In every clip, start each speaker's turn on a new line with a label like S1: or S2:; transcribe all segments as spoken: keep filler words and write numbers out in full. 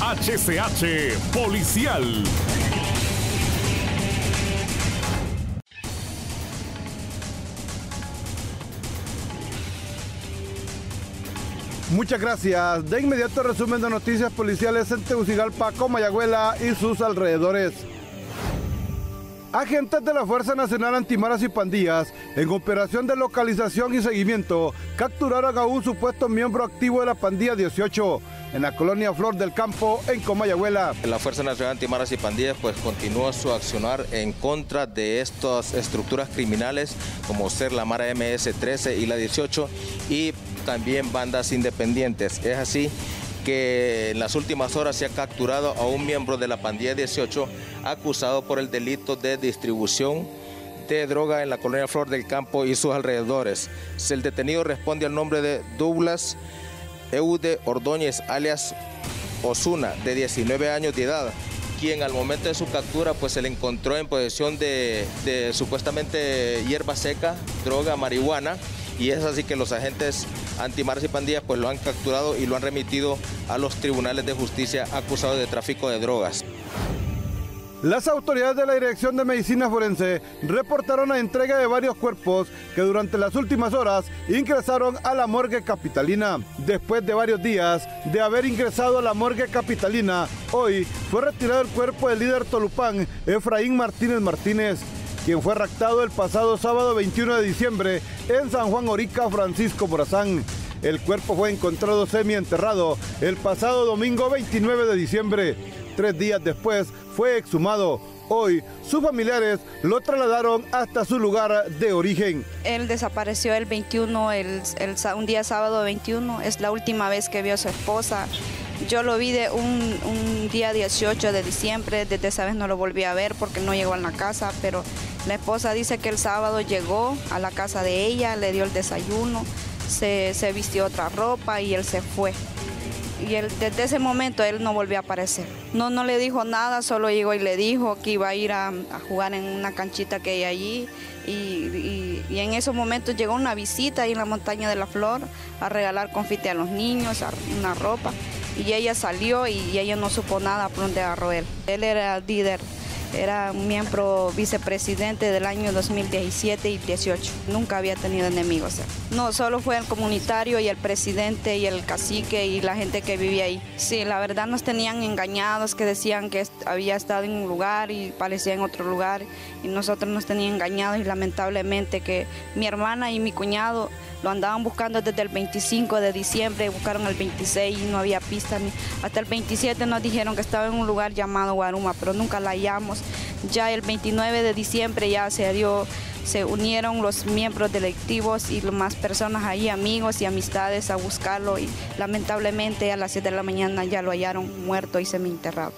S1: H C H Policial.
S2: Muchas gracias. De inmediato resumen de noticias policiales en Tegucigalpa, Comayagüela y sus alrededores. Agentes de la Fuerza Nacional Antimaras y Pandillas, en operación de localización y seguimiento, capturaron a un supuesto miembro activo de la pandilla dieciocho en la colonia Flor del Campo, en Comayagüela.
S3: La Fuerza Nacional Antimaras y Pandillas pues continúa su accionar en contra de estas estructuras criminales como ser la Mara M S trece y la dieciocho y también bandas independientes. Es así que en las últimas horas se ha capturado a un miembro de la pandilla dieciocho acusado por el delito de distribución de droga en la colonia Flor del Campo y sus alrededores. El detenido responde al nombre de Douglas Eude Ordóñez, alias Osuna, de diecinueve años de edad, quien al momento de su captura pues se le encontró en posesión de, de supuestamente hierba seca, droga, marihuana, y es así que los agentes antimaras y pandillas pues lo han capturado y lo han remitido a los tribunales de justicia acusado de tráfico de drogas.
S2: Las autoridades de la Dirección de Medicina Forense reportaron la entrega de varios cuerpos que durante las últimas horas ingresaron a la morgue capitalina. Después de varios días de haber ingresado a la morgue capitalina, hoy fue retirado el cuerpo del líder tolupán, Efraín Martínez Martínez, quien fue raptado el pasado sábado veintiuno de diciembre en San Juan Orica, Francisco Morazán. El cuerpo fue encontrado semienterrado el pasado domingo veintinueve de diciembre. Tres días después fue exhumado. Hoy sus familiares lo trasladaron hasta su lugar de origen.
S4: Él desapareció el veintiuno, el, el, un día sábado veintiuno, es la última vez que vio a su esposa. Yo lo vi de un, un día dieciocho de diciembre, desde esa vez no lo volví a ver porque no llegó a la casa, pero la esposa dice que el sábado llegó a la casa de ella, le dio el desayuno, se, se vistió otra ropa y él se fue. Y él, desde ese momento él no volvió a aparecer. No, no le dijo nada, solo llegó y le dijo que iba a ir a, a jugar en una canchita que hay allí. Y, y, y en esos momentos llegó una visita ahí en la montaña de la Flor a regalar confite a los niños, a, una ropa. Y ella salió y, y ella no supo nada por dónde agarró él. Él era líder, era un miembro vicepresidente del año dos mil diecisiete y dieciocho. Nunca había tenido enemigos. No, solo fue el comunitario y el presidente y el cacique y la gente que vivía ahí. Sí, la verdad nos tenían engañados, que decían que había estado en un lugar y parecía en otro lugar. Y nosotros nos tenían engañados y lamentablemente que mi hermana y mi cuñado lo andaban buscando desde el veinticinco de diciembre, buscaron el veintiséis y no había pista. Ni, hasta el veintisiete nos dijeron que estaba en un lugar llamado Guaruma, pero nunca la hallamos. Ya el veintinueve de diciembre ya se dio, se unieron los miembros delictivos y más personas ahí, amigos y amistades, a buscarlo y lamentablemente a las siete de la mañana ya lo hallaron muerto y semienterrado.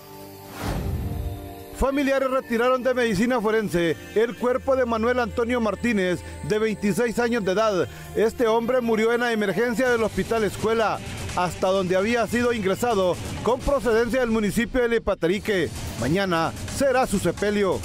S2: Familiares retiraron de medicina forense el cuerpo de Manuel Antonio Martínez, de veintiséis años de edad. Este hombre murió en la emergencia del Hospital Escuela, hasta donde había sido ingresado con procedencia del municipio de Lipaterique. Mañana será su sepelio.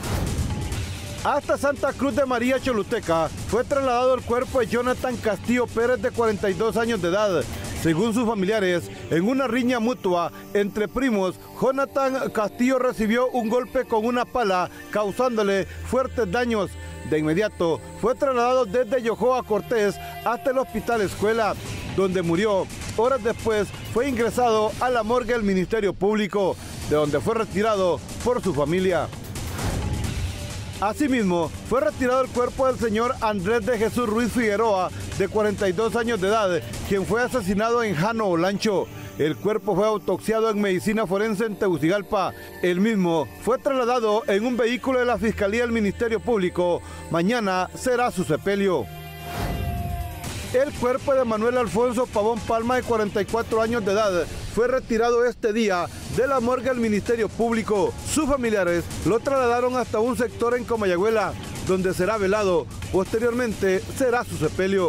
S2: Hasta Santa Cruz de María, Choluteca, fue trasladado el cuerpo de Jonathan Castillo Pérez, de cuarenta y dos años de edad. Según sus familiares, en una riña mutua entre primos, Jonathan Castillo recibió un golpe con una pala, causándole fuertes daños. De inmediato, fue trasladado desde Yojoa Cortés hasta el Hospital Escuela, donde murió. Horas después, fue ingresado a la morgue del Ministerio Público, de donde fue retirado por su familia. Asimismo, fue retirado el cuerpo del señor Andrés de Jesús Ruiz Figueroa, de cuarenta y dos años de edad, quien fue asesinado en Jano Olancho. El cuerpo fue autopsiado en medicina forense en Tegucigalpa. El mismo fue trasladado en un vehículo de la Fiscalía del Ministerio Público. Mañana será su sepelio. El cuerpo de Manuel Alfonso Pavón Palma, de cuarenta y cuatro años de edad, fue retirado este día de la morgue del Ministerio Público. Sus familiares lo trasladaron hasta un sector en Comayagüela, donde será velado. Posteriormente será su sepelio.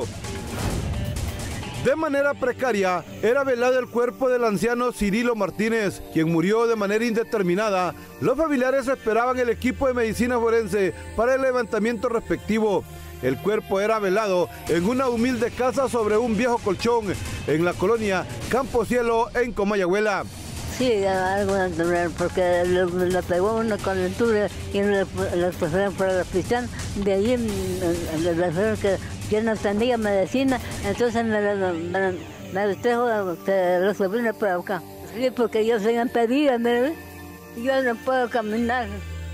S2: De manera precaria, era velado el cuerpo del anciano Cirilo Martínez, quien murió de manera indeterminada. Los familiares esperaban el equipo de medicina forense para el levantamiento respectivo. El cuerpo era velado en una humilde casa sobre un viejo colchón en la colonia Campo Cielo, en Comayagüela.
S5: Sí, algo natural, porque le, le pegó una calentura y le, le pusieron por el hospital. De allí le dijeron que yo no tenía medicina, entonces me, me, me, me trajo que los sobrinos para acá. Sí, porque yo soy impedida, ¿verdad? Yo no puedo caminar.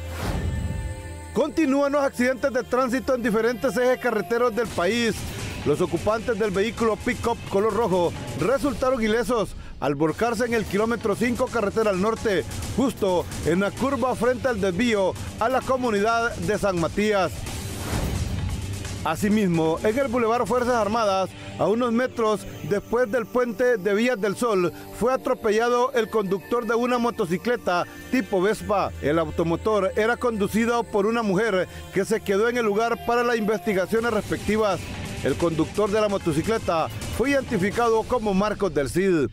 S2: Continúan los accidentes de tránsito en diferentes ejes carreteros del país. Los ocupantes del vehículo pick-up color rojo resultaron ilesos al volcarse en el kilómetro cinco carretera al norte, justo en la curva frente al desvío a la comunidad de San Matías. Asimismo, en el Boulevard Fuerzas Armadas, a unos metros después del puente de Vías del Sol, fue atropellado el conductor de una motocicleta tipo Vespa. El automotor era conducido por una mujer que se quedó en el lugar para las investigaciones respectivas. El conductor de la motocicleta fue identificado como Marcos del Cid.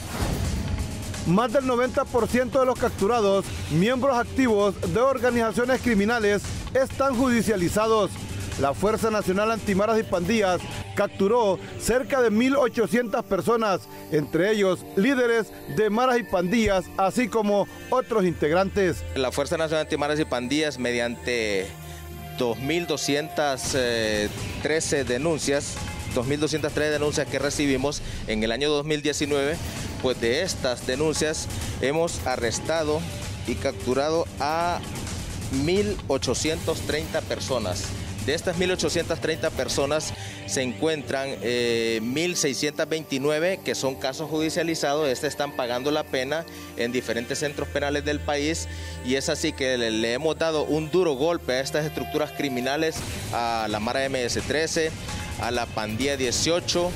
S2: Más del noventa por ciento de los capturados, miembros activos de organizaciones criminales, están judicializados. La Fuerza Nacional Antimaras y Pandillas capturó cerca de mil ochocientas personas, entre ellos líderes de maras y pandillas, así como otros integrantes.
S3: La Fuerza Nacional Antimaras y Pandillas, mediante dos mil doscientas trece denuncias, dos mil doscientas tres denuncias que recibimos en el año dos mil diecinueve, pues de estas denuncias hemos arrestado y capturado a mil ochocientas treinta personas. De estas mil ochocientas treinta personas se encuentran eh, mil seiscientos veintinueve que son casos judicializados. Estos están pagando la pena en diferentes centros penales del país, y es así que le, le hemos dado un duro golpe a estas estructuras criminales, a la Mara M S trece, a la Pandilla dieciocho,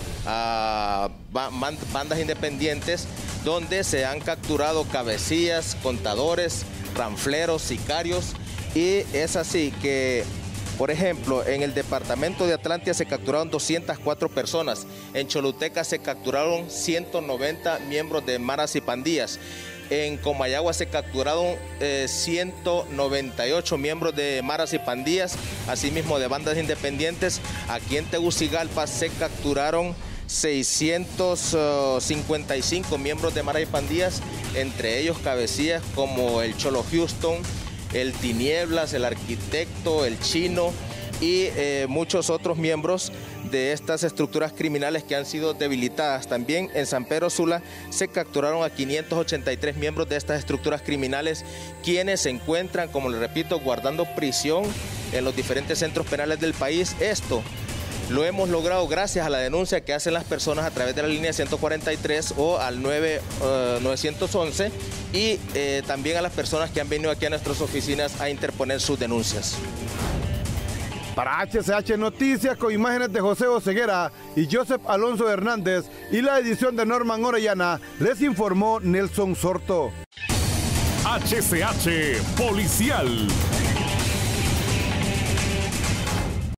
S3: a bandas independientes, donde se han capturado cabecillas, contadores, ranfleros, sicarios, y es así que, por ejemplo, en el departamento de Atlántida se capturaron doscientas cuatro personas, en Choluteca se capturaron ciento noventa miembros de maras y pandillas, en Comayagua se capturaron eh, ciento noventa y ocho miembros de maras y pandillas, asimismo de bandas independientes. Aquí en Tegucigalpa se capturaron seiscientos cincuenta y cinco miembros de maras y pandillas, entre ellos cabecillas como el Cholo Houston, el Tinieblas, el Arquitecto, el Chino y eh, muchos otros miembros de estas estructuras criminales que han sido debilitadas. También en San Pedro Sula se capturaron a quinientos ochenta y tres miembros de estas estructuras criminales, quienes se encuentran, como les repito, guardando prisión en los diferentes centros penales del país. Esto lo hemos logrado gracias a la denuncia que hacen las personas a través de la línea ciento cuarenta y tres o al nueve once, y eh, también a las personas que han venido aquí a nuestras oficinas a interponer sus denuncias.
S2: Para H C H Noticias, con imágenes de José Oseguera y Joseph Alonso Hernández y la edición de Norman Orellana, les informó Nelson Sorto.
S1: H C H Policial.